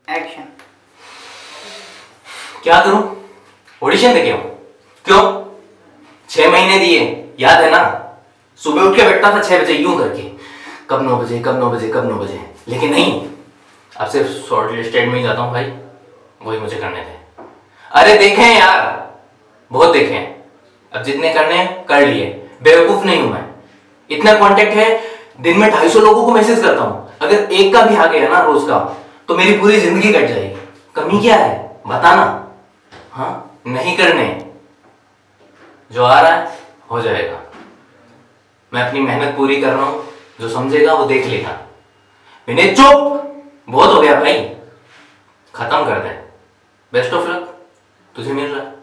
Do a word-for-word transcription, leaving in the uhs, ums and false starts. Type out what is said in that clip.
Action. क्या करूं? Audition देके आऊं? क्यों? छह महीने दिए, याद है ना? सुबह उठ के बैठता था छह बजे यूं करके, कब नौ बजे कब नौ बजे कब नौ बजे, लेकिन नहीं, अब सिर्फ शॉर्ट लिस्टेड में ही जाता हूं भाई, वही मुझे करने थे। अरे देखे हैं यार, बहुत देखे हैं, अब जितने करने हैं कर लिए, बेवकूफ नहीं हूं मैं। इतना कांटेक्ट है, दिन में ढाई सौ लोगों को मैसेज करता हूं, अगर एक का भी आ गया ना रोज का तो मेरी पूरी जिंदगी कट जाएगी। कमी क्या है बताना? हाँ, नहीं करने, जो आ रहा है हो जाएगा। मैं अपनी मेहनत पूरी कर रहा हूं, जो समझेगा वो देख लेगा। विनय चुप, बहुत हो गया भाई, खत्म कर दे। बेस्ट ऑफ लक, तुझे मिल रहा है।